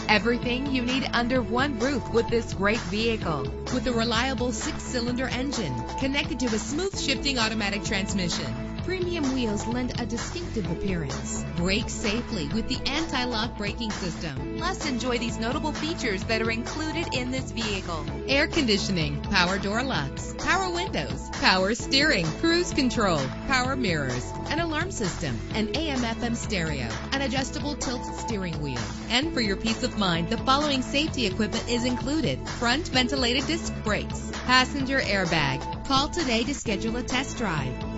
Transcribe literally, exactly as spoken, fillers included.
Everything you need under one roof with this great vehicle. With a reliable six-cylinder engine connected to a smooth shifting automatic transmission. Premium wheels lend a distinctive appearance. Brake safely with the anti-lock braking system. Plus, enjoy these notable features that are included in this vehicle: air conditioning, power door locks, power windows, power steering, cruise control, power mirrors, an alarm system, an A M F M stereo, an adjustable tilt steering wheel. And for your peace of mind, the following safety equipment is included: front ventilated disc brakes, passenger airbag. Call today to schedule a test drive.